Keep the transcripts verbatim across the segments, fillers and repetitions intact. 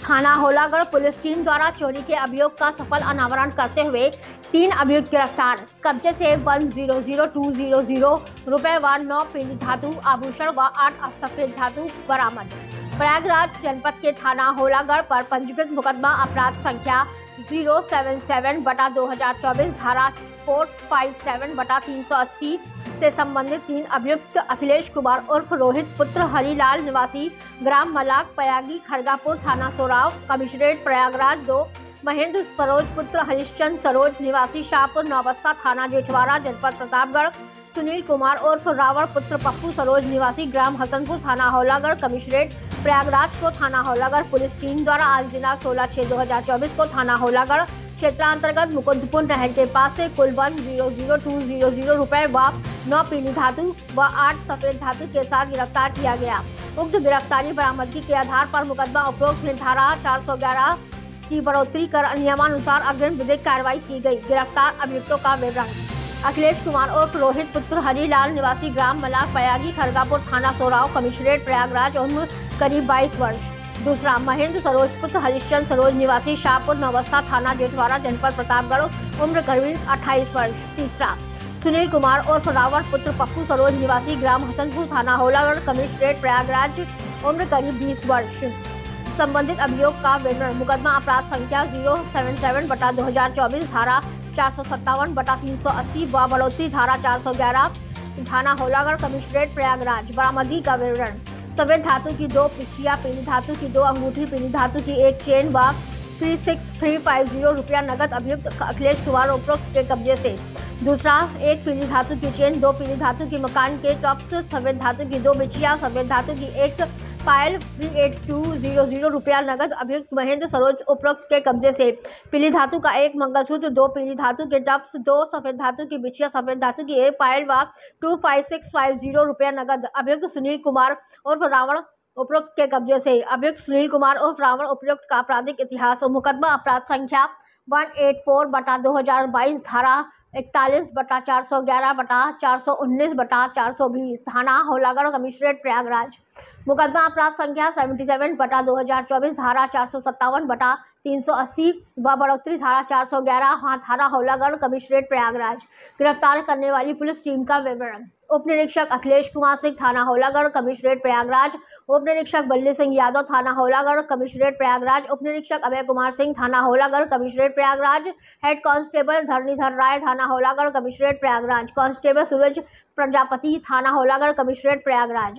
थाना Holagarh police team द्वारा चोरी के अभियोग का सफल अनावरण करते हुए तीन अभियुक्त गिरफ्तार। कब्जे से one zero zero two zero zero रुपए व नौ पीली धातु आभूषण व आठ सफेद धातु बरामद। प्रयागराज जनपद के थाना होलागढ़ पर पंजीकृत मुकदमा अपराध संख्या जीरो सेवन सेवन बटा दो हजार चौबीस धारा फोर फाइव सेवन बटा तीन सौ अस्सी से संबंधित तीन अभियुक्त अखिलेश कुमार उर्फ रोहित पुत्र हरिलाल निवासी ग्राम मलाक पयागी खरगापुर थाना सोराव कमिश्नरेट प्रयागराज दो, महेंद्र सरोज पुत्र हरिश्चंद्र सरोज निवासी शाहपुर नौबस्ता थाना जेठवाड़ा जनपद प्रतापगढ़, सुनील कुमार उर्फ रावण पुत्र पप्पू सरोज निवासी ग्राम हसनपुर थाना होलागढ़ कमिश्नरेट प्रयागराज को थाना होलागढ़ पुलिस टीम द्वारा आज दिनांक सोलह छह दो हजार चौबीस को थाना होलागढ़ क्षेत्रांतर्गत मुकुंदपुर नहर के पास से कुल one zero zero two zero zero रुपए व नौ पीली धातु व आठ सफेद धातु के साथ गिरफ्तार किया गया। उक्त गिरफ्तारी बरामदगी के आधार पर मुकदमा उपरोक्त में धारा चार सौ ग्यारह की बढ़ोतरी कर नियमानुसार अग्रिम विधिक कार्रवाई की गई। गिरफ्तार अभियुक्तों का विवरण: अखिलेश कुमार उर्फ रोहित पुत्र हरिलाल निवासी ग्राम मलाक पयागी खरगापुर थाना सोराव कमिश्नरेट प्रयागराज उम्र करीब बाईस वर्ष। दूसरा, महेंद्र सरोज पुत्र हरिश्चंद्र सरोज निवासी शाहपुर नौबस्ता थाना जेठवाड़ा जनपद प्रतापगढ़ उम्र करीब अट्ठाईस वर्ष। तीसरा, सुनील कुमार उर्फ रावण पुत्र पप्पू सरोज निवासी ग्राम हसनपुर थाना होलागढ़ कमिश्नरेट प्रयागराज उम्र करीब बीस वर्ष। संबंधित अभियोग का विवरण: मुकदमा अपराध संख्या जीरो सेवन सेवन बटा दो हजार चौबीस धारा चार सौ सत्तावन बटा तीन सौ अस्सी व बढ़ोतरी धारा चार सौ ग्यारह थाना होलागढ़ कमिश्नरेट प्रयागराज। बरामदगी का विवरण: सफेद धातु की दो पिछिया, पीली धातु की दो अंगूठी, पीली धातु की एक चेन व three six three five zero रुपया नगद अभियुक्त अखिलेश कुमार उपरोक्त के कब्जे से। दूसरा, एक पीली धातु की चेन, दो पीली धातु की मकान के टॉप्स, सफेद धातु की दो बिछिया, सफेद धातु की एक पायल three eight two zero zero रुपया नगद अभियुक्त महेंद्र सरोज उपरोक्त के कब्जे से। पीली धातु का एक मंगलसूत्र, दो पीली धातु के टॉप्स, दो सफेद धातु की बिछिया, सफेद धातु की एक पायल व two five six five zero रुपया नगद अभियुक्त सुनील कुमार उर्फ रावण उपरोक्त के कब्जे से। अभियुक्त सुनील कुमार उर्फ रावण उपरोक्त का आपराधिक इतिहास और मुकदमा अपराध संख्या वन एट फोर बटा दो हजार बाईस धारा इकतालीस बटा चार सौ ग्यारह बटा चार सौ उन्नीस बटा चार सौ बीस थाना होलागढ़ कमिश्नरेट प्रयागराज। मुकदमा अपराध संख्या सेवेंटी सेवन बटा दो हजार चौबीस धारा चार सौ सत्तावन बटा तीन सौ अस्सी व बढ़ोतरी धारा चार सौ ग्यारह हाँ थाना होलागढ़ कमिश्नरेट प्रयागराज। गिरफ्तार करने वाली पुलिस टीम का विवरण: उप निरीक्षक अखिलेश कुमार सिंह थाना होलागढ़ कमिश्नरेट प्रयागराज, उप निरीक्षक बल्ली सिंह यादव थाना होलागढ़ कमिश्नरेट प्रयागराज, उप निरीक्षक अभय कुमार सिंह थाना Holagarh commissionerate Prayagraj, head constable Dharanidhar Rai थाना होलागढ़ कमिश्नरेट प्रयागराज, कांस्टेबल सूरज प्रजापति थाना होलागढ़ कमिश्नरेट प्रयागराज।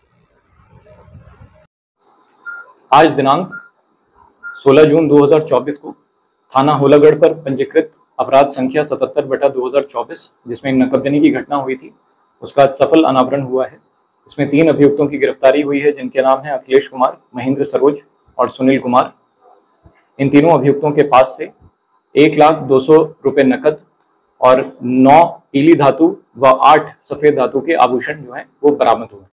आज दिनांक सोलह जून दो हजार चौबीस को थाना होलागढ़ पर पंजीकृत अपराध संख्या सतहत्तर बटा दो हजार चौबीस जिसमें नकबजनी की घटना हुई थी उसका सफल अनावरण हुआ है। इसमें तीन अभियुक्तों की गिरफ्तारी हुई है जिनके नाम है अखिलेश कुमार, महेंद्र सरोज और सुनील कुमार। इन तीनों अभियुक्तों के पास से एक लाख दो सौ रुपये नकद और नौ पीली धातु व आठ सफेद धातु के आभूषण जो हैं वो बरामद हुए।